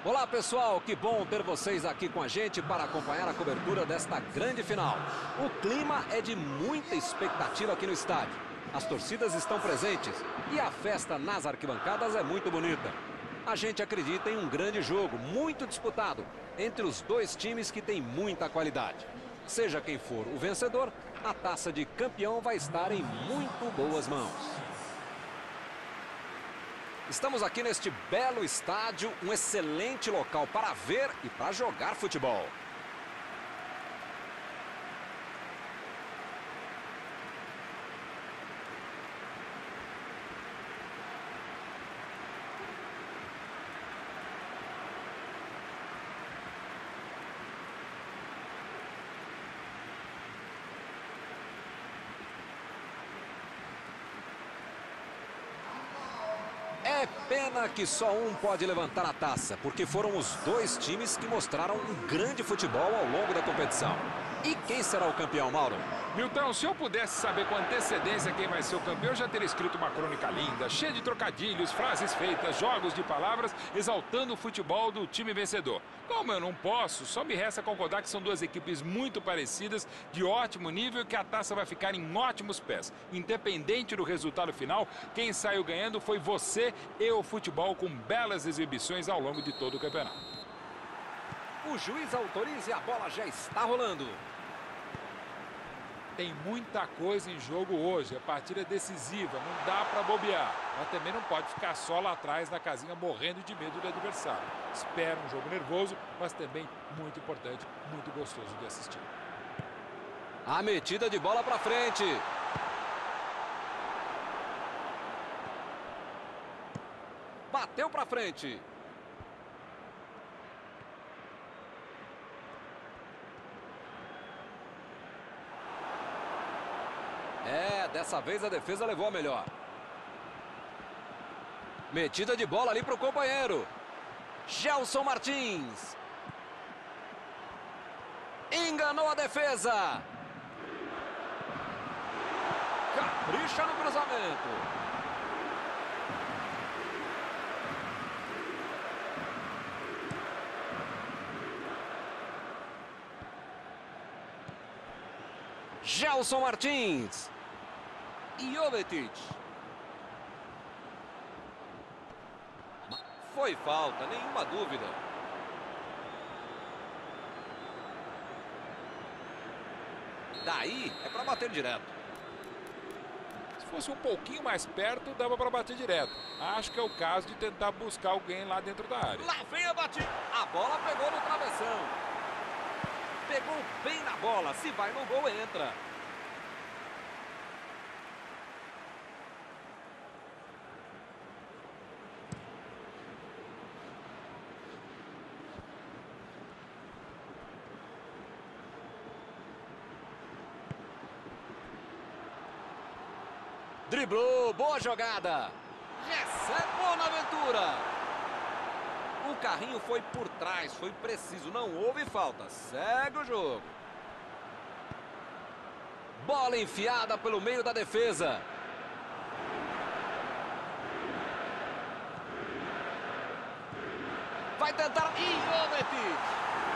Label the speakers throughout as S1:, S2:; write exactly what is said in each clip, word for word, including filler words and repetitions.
S1: Olá pessoal, que bom ter vocês aqui com a gente para acompanhar a cobertura desta grande final. O clima é de muita expectativa aqui no estádio. As torcidas estão presentes e a festa nas arquibancadas é muito bonita. A gente acredita em um grande jogo, muito disputado, entre os dois times que têm muita qualidade. Seja quem for o vencedor, a taça de campeão vai estar em muito boas mãos. Estamos aqui neste belo estádio, um excelente local para ver e para jogar futebol. É pena que só um pode levantar a taça, porque foram os dois times que mostraram um grande futebol ao longo da competição. E quem será o campeão, Mauro?
S2: Milton, se eu pudesse saber com antecedência quem vai ser o campeão, eu já teria escrito uma crônica linda, cheia de trocadilhos, frases feitas, jogos de palavras, exaltando o futebol do time vencedor. Como eu não posso, só me resta concordar que são duas equipes muito parecidas, de ótimo nível e que a taça vai ficar em ótimos pés. Independente do resultado final, quem saiu ganhando foi você e o futebol com belas exibições ao longo de todo o campeonato.
S1: O juiz autoriza e a bola já está rolando.
S2: Tem muita coisa em jogo hoje, a partida é decisiva, não dá para bobear. Mas também não pode ficar só lá atrás na casinha morrendo de medo do adversário. Espera um jogo nervoso, mas também muito importante, muito gostoso de assistir.
S1: A metida de bola para frente. Bateu para frente. É, dessa vez a defesa levou a melhor. Metida de bola ali para o companheiro. Gelson Martins. Enganou a defesa. Capricha no cruzamento. Gelson Martins. Jovetic. Foi falta, nenhuma dúvida. Daí é para bater direto.
S2: Se fosse um pouquinho mais perto, dava para bater direto. Acho que é o caso de tentar buscar alguém lá dentro da área.
S1: Lá vem a batida. A bola pegou no travessão. Pegou bem na bola. Se vai no gol, entra. Driblou, boa jogada. Recebe Bonaventura. O carrinho foi por trás, foi preciso, não houve falta. Segue o jogo. Bola enfiada pelo meio da defesa. Vai tentar. Jovetic.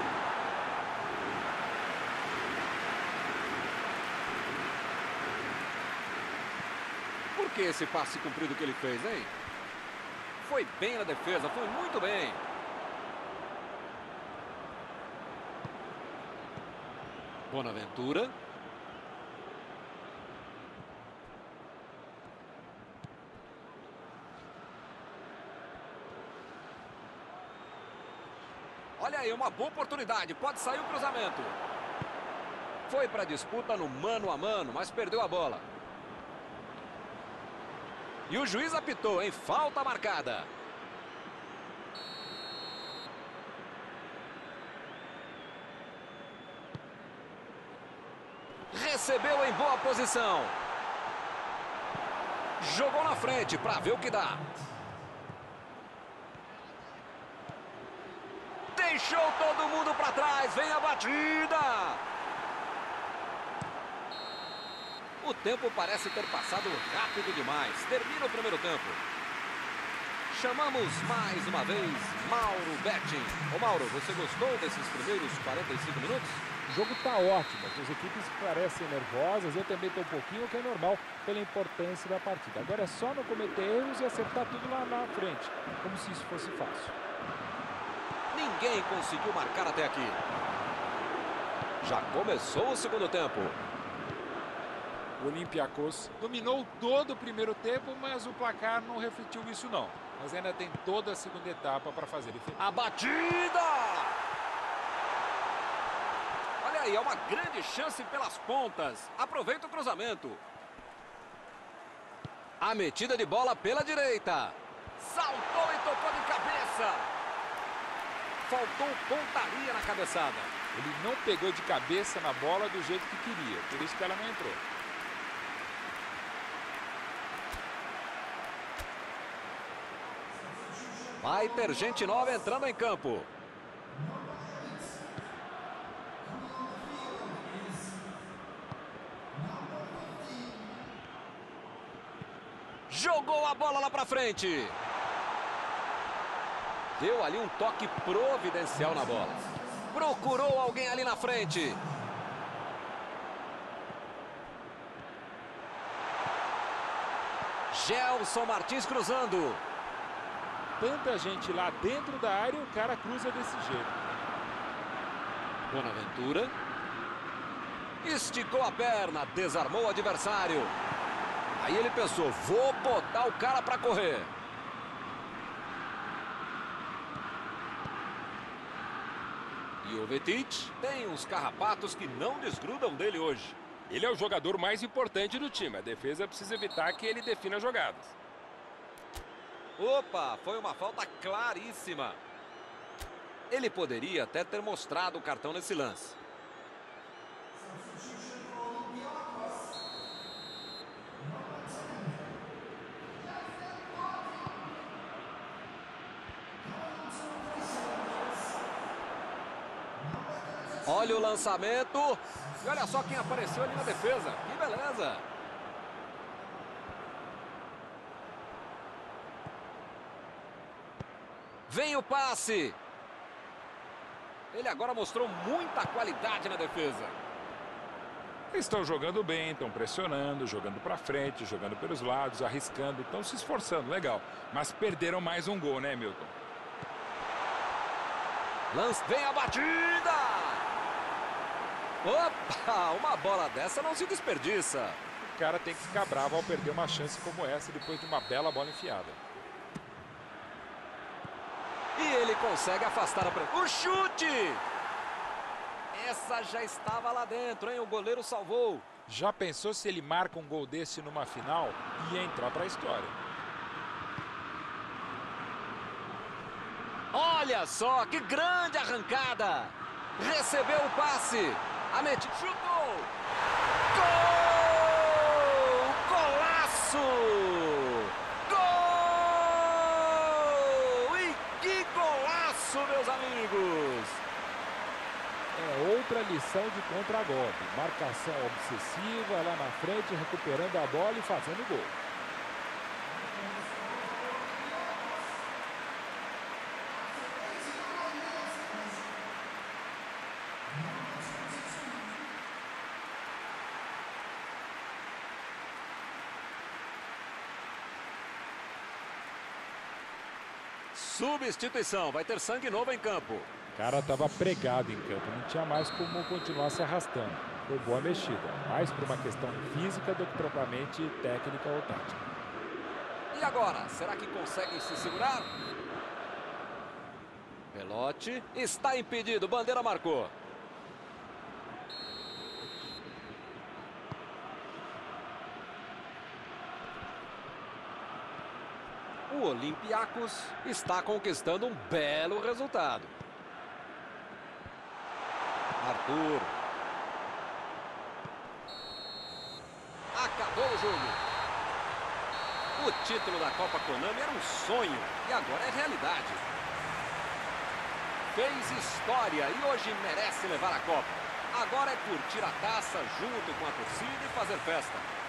S1: Por que esse passe comprido que ele fez, hein? Foi bem na defesa, foi muito bem. Bonaventura. Olha aí, uma boa oportunidade, pode sair o cruzamento. Foi para a disputa no mano a mano, mas perdeu a bola. E o juiz apitou, em falta marcada. Recebeu em boa posição. Jogou na frente para ver o que dá. Deixou todo mundo para trás, vem a batida. O tempo parece ter passado rápido demais. Termina o primeiro tempo. Chamamos mais uma vez Mauro Betting. Ô Mauro, você gostou desses primeiros quarenta e cinco minutos?
S3: O jogo está ótimo, as equipes parecem nervosas, eu também estou um pouquinho, o que é normal pela importância da partida. Agora é só não cometer erros e acertar tudo lá na frente, como se isso fosse fácil.
S1: Ninguém conseguiu marcar até aqui. Já começou o segundo tempo.
S2: O Olympiacos dominou todo o primeiro tempo, mas o placar não refletiu isso não. Mas ainda tem toda a segunda etapa para fazer.
S1: A batida! Olha aí, é uma grande chance pelas pontas. Aproveita o cruzamento. A metida de bola pela direita. Saltou e tocou de cabeça. Faltou pontaria na cabeçada.
S2: Ele não pegou de cabeça na bola do jeito que queria. Por isso que ela não entrou.
S1: Vai ter gente nova entrando em campo. Jogou a bola lá pra frente. Deu ali um toque providencial na bola. Procurou alguém ali na frente. Gelson Martins cruzando.
S2: Tanta gente lá dentro da área e o cara cruza desse jeito.
S1: Bonaventura. Esticou a perna, desarmou o adversário. Aí ele pensou, vou botar o cara para correr. Jovetic tem uns carrapatos que não desgrudam dele hoje.
S2: Ele é o jogador mais importante do time. A defesa precisa evitar que ele defina jogadas.
S1: Opa, foi uma falta claríssima. Ele poderia até ter mostrado o cartão nesse lance. Olha o lançamento. E olha só quem apareceu ali na defesa. Que beleza. Vem o passe. Ele agora mostrou muita qualidade na defesa.
S2: Eles estão jogando bem, estão pressionando, jogando para frente, jogando pelos lados, arriscando, estão se esforçando, legal. Mas perderam mais um gol, né, Milton?
S1: Lance, vem a batida! Opa, uma bola dessa não se desperdiça.
S2: O cara tem que ficar bravo ao perder uma chance como essa depois de uma bela bola enfiada.
S1: E ele consegue afastar a pressão. O chute! Essa já estava lá dentro, hein? O goleiro salvou.
S2: Já pensou se ele marca um gol desse numa final? Ia entrar para a história.
S1: Olha só, que grande arrancada! Recebeu o passe. A metida, chutou! Gol! Golaço! Gol! E que golaço, meus amigos!
S3: É outra lição de contra-golpe. Marcação obsessiva lá na frente, recuperando a bola e fazendo gol.
S1: Substituição, vai ter sangue novo em campo.
S3: O cara estava pregado em campo, não tinha mais como continuar se arrastando. Foi boa mexida, mais por uma questão física do que propriamente técnica ou tática.
S1: E agora, será que conseguem se segurar? Pelote está impedido, bandeira marcou. O Olympiacos está conquistando um belo resultado. Arthur. Acabou o jogo. O título da Copa Konami era um sonho e agora é realidade. Fez história e hoje merece levar a Copa. Agora é curtir a taça junto com a torcida e fazer festa.